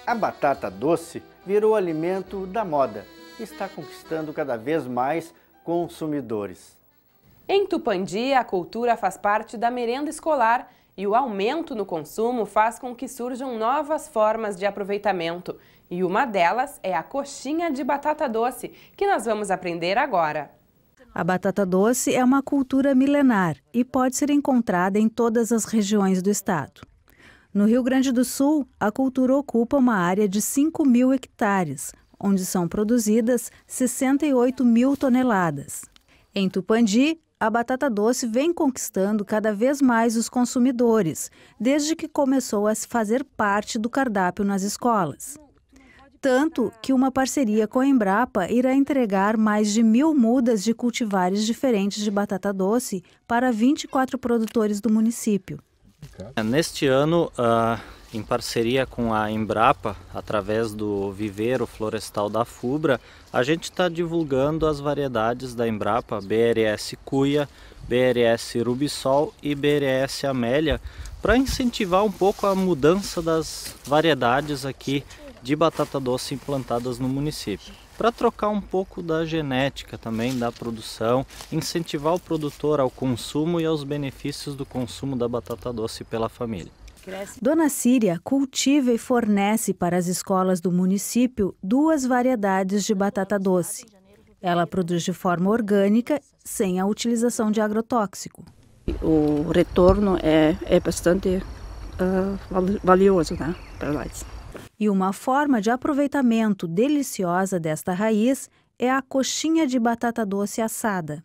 A batata doce virou alimento da moda e está conquistando cada vez mais consumidores. Em Tupandi, a cultura faz parte da merenda escolar e o aumento no consumo faz com que surjam novas formas de aproveitamento. E uma delas é a coxinha de batata doce, que nós vamos aprender agora. A batata doce é uma cultura milenar e pode ser encontrada em todas as regiões do estado. No Rio Grande do Sul, a cultura ocupa uma área de 5.000 hectares, onde são produzidas 68.000 toneladas. Em Tupandi, a batata doce vem conquistando cada vez mais os consumidores, desde que começou a fazer parte do cardápio nas escolas. Tanto que uma parceria com a Embrapa irá entregar mais de 1.000 mudas de cultivares diferentes de batata doce para 24 produtores do município. Neste ano, em parceria com a Embrapa, através do Viveiro Florestal da FUBRA, a gente está divulgando as variedades da Embrapa, BRS Cuia, BRS Rubisol e BRS Amélia, para incentivar um pouco a mudança das variedades aqui de batata doce implantadas no município. Para trocar um pouco da genética também, da produção, incentivar o produtor ao consumo e aos benefícios do consumo da batata doce pela família. Dona Síria cultiva e fornece para as escolas do município 2 variedades de batata doce. Ela produz de forma orgânica, sem a utilização de agrotóxico. O retorno é bastante valioso, né, para nós. E uma forma de aproveitamento deliciosa desta raiz é a coxinha de batata doce assada.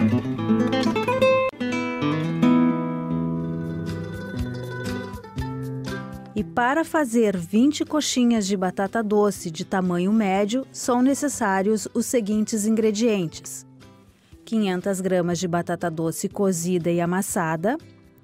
E para fazer 20 coxinhas de batata doce de tamanho médio, são necessários os seguintes ingredientes: 500 gramas de batata doce cozida e amassada,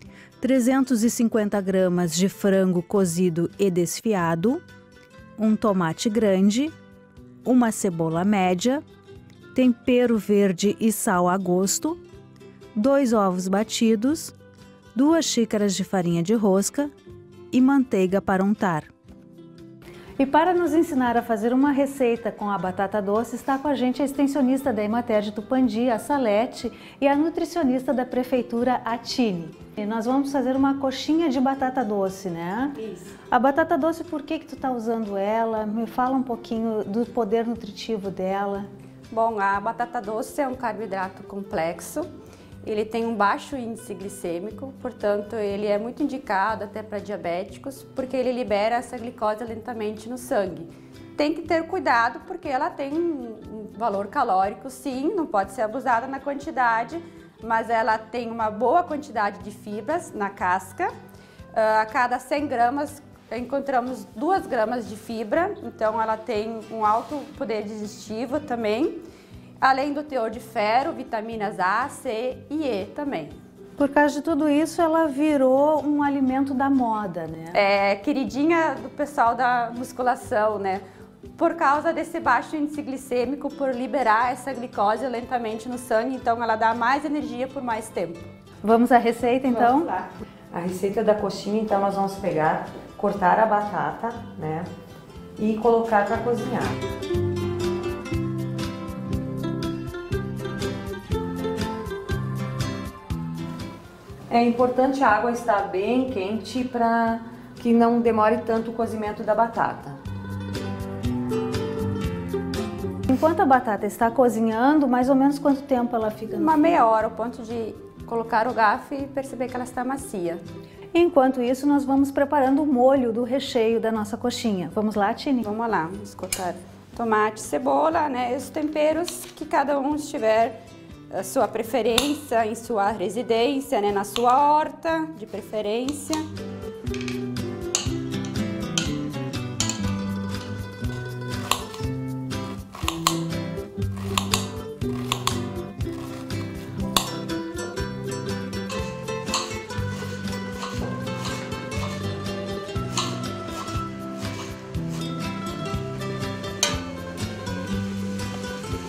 350 gramas de frango cozido e desfiado, um tomate grande, uma cebola média, tempero verde e sal a gosto, 2 ovos batidos, 2 xícaras de farinha de rosca e manteiga para untar. E para nos ensinar a fazer uma receita com a batata doce, está com a gente a extensionista da Emater de Tupandi, a Salete, e a nutricionista da prefeitura, a Tine. E nós vamos fazer uma coxinha de batata doce, né? Isso. A batata doce, por que tu está usando ela? Me fala um pouquinho do poder nutritivo dela. Bom, a batata doce é um carboidrato complexo. Ele tem um baixo índice glicêmico, portanto, ele é muito indicado até para diabéticos, porque ele libera essa glicose lentamente no sangue. Tem que ter cuidado, porque ela tem um valor calórico, sim, não pode ser abusada na quantidade, mas ela tem uma boa quantidade de fibras na casca. A cada 100 gramas, encontramos 2 gramas de fibra, então ela tem um alto poder digestivo também. Além do teor de ferro, vitaminas A, C e E também. Por causa de tudo isso, ela virou um alimento da moda, né? É queridinha do pessoal da musculação, né? Por causa desse baixo índice glicêmico, por liberar essa glicose lentamente no sangue, então ela dá mais energia por mais tempo. Vamos à receita, então? Vamos lá. A receita da coxinha, então, nós vamos pegar, cortar a batata, né? E colocar para cozinhar. É importante a água estar bem quente para que não demore tanto o cozimento da batata. Enquanto a batata está cozinhando, mais ou menos quanto tempo ela fica? Uma meia hora, ao ponto de colocar o garfo e perceber que ela está macia. Enquanto isso, nós vamos preparando o molho do recheio da nossa coxinha. Vamos lá, Tine? Vamos lá, vamos cortar tomate, cebola, né? E os temperos que cada um estiver a sua preferência, em sua residência, né, na sua horta de preferência.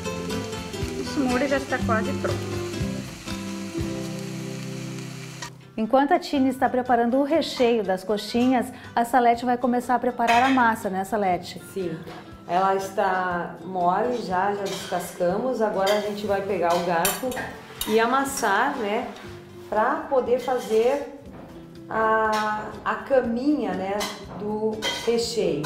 O molho já está quase pronto. Enquanto a Tine está preparando o recheio das coxinhas, a Salete vai começar a preparar a massa, né, Salete? Sim, ela está mole, já descascamos. Agora a gente vai pegar o garfo e amassar, né, para poder fazer a caminha, né, do recheio.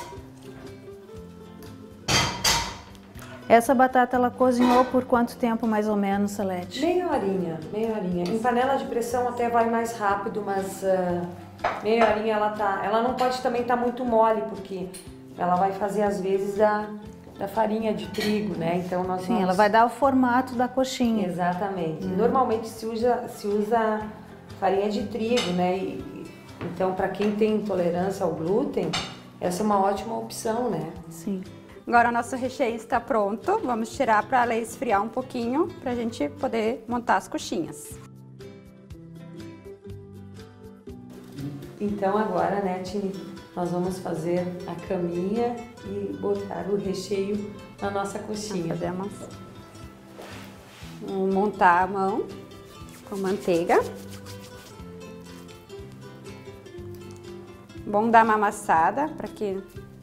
Essa batata ela cozinhou por quanto tempo mais ou menos, Salete? Meia horinha. Em panela de pressão até vai mais rápido, mas meia horinha ela não pode também estar muito mole, porque ela vai fazer às vezes da farinha de trigo, né? Então nós Sim, ela vai dar o formato da coxinha. Exatamente. Normalmente se usa farinha de trigo, né? Então para quem tem intolerância ao glúten, essa é uma ótima opção, né? Sim. Agora o nosso recheio está pronto, vamos tirar para ela esfriar um pouquinho para a gente poder montar as coxinhas. Então agora, né, Tine, nós vamos fazer a caminha e botar o recheio na nossa coxinha. Vamos montar a mão com manteiga. Bom dar uma amassada para que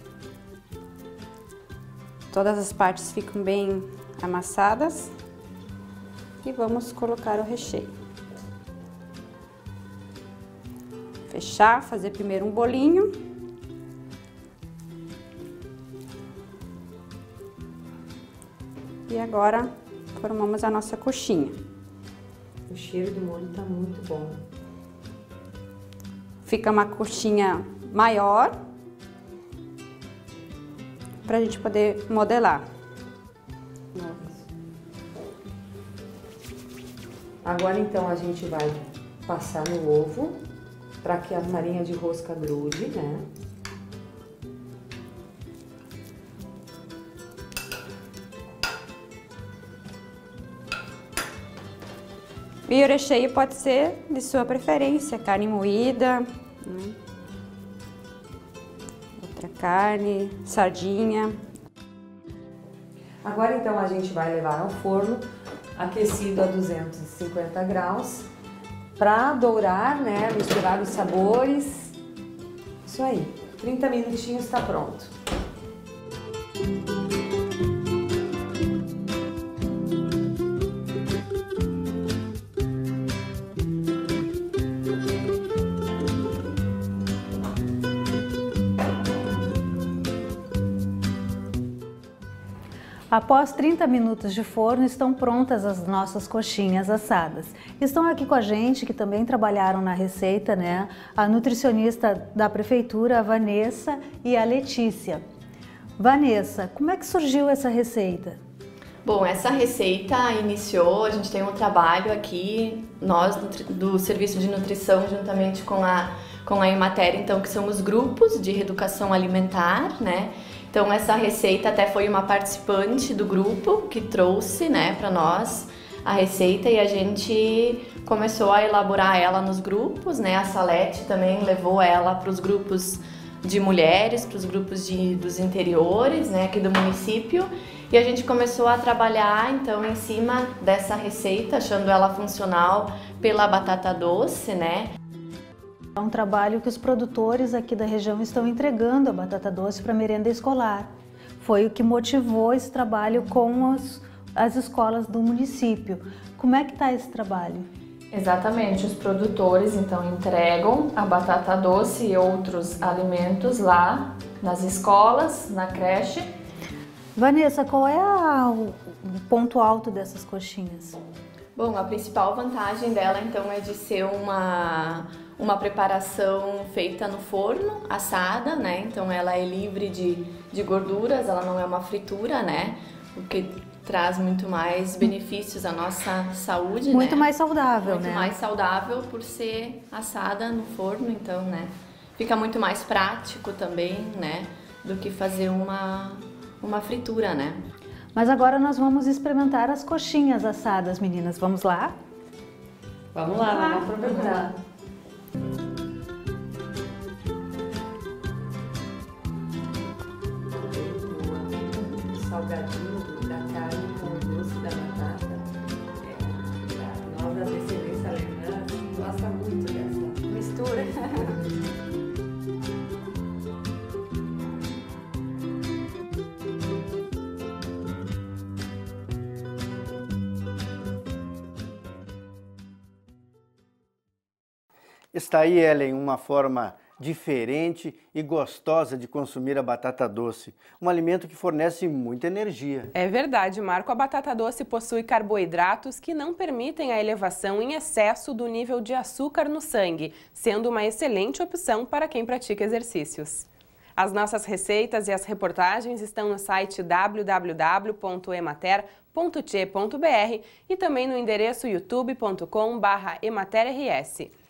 todas as partes ficam bem amassadas. E vamos colocar o recheio. Fechar, fazer primeiro um bolinho. E agora formamos a nossa coxinha. O cheiro do molho tá muito bom. Fica uma coxinha maior para a gente poder modelar. Agora então a gente vai passar no ovo para que a farinha de rosca grude, né? E o recheio pode ser de sua preferência, carne moída, né? Outra carne, sardinha. Agora então a gente vai levar ao forno aquecido a 250 graus para dourar, né? Misturar os sabores. Isso aí, 30 minutinhos está pronto. Após 30 minutos de forno, estão prontas as nossas coxinhas assadas. Estão aqui com a gente, que também trabalharam na receita, né? A nutricionista da prefeitura, a Vanessa, e a Letícia. Vanessa, como é que surgiu essa receita? Bom, essa receita iniciou, a gente tem um trabalho aqui, nós do Serviço de Nutrição, juntamente com a Emater, então, que são os grupos de reeducação alimentar, né? Então essa receita até foi uma participante do grupo que trouxe, né, para nós a receita e a gente começou a elaborar ela nos grupos, né? A Salete também levou ela para os grupos de mulheres, para os grupos dos interiores, né, aqui do município, e a gente começou a trabalhar então em cima dessa receita, achando ela funcional pela batata doce, né? É um trabalho que os produtores aqui da região estão entregando a batata doce para merenda escolar. Foi o que motivou esse trabalho com as escolas do município. Como é que está esse trabalho? Exatamente, os produtores então entregam a batata doce e outros alimentos lá nas escolas, na creche. Vanessa, qual é o ponto alto dessas coxinhas? Bom, a principal vantagem dela então é de ser uma preparação feita no forno, assada, né? Então ela é livre de gorduras, ela não é uma fritura, né? O que traz muito mais benefícios à nossa saúde, muito né? mais saudável, muito né? mais saudável por ser assada no forno, então, né? Fica muito mais prático também, né? Do que fazer uma fritura, né? Mas agora nós vamos experimentar as coxinhas assadas, meninas. Vamos lá? Vamos lá, vamos aproveitar. Salgadinho da carne com o doce da batata. Nós da descendência alemã gosta muito Está aí, Ellen, uma forma diferente e gostosa de consumir a batata doce, um alimento que fornece muita energia. É verdade, Marco. A batata doce possui carboidratos que não permitem a elevação em excesso do nível de açúcar no sangue, sendo uma excelente opção para quem pratica exercícios. As nossas receitas e as reportagens estão no site www.emater.che.br e também no endereço youtube.com/ematerrs.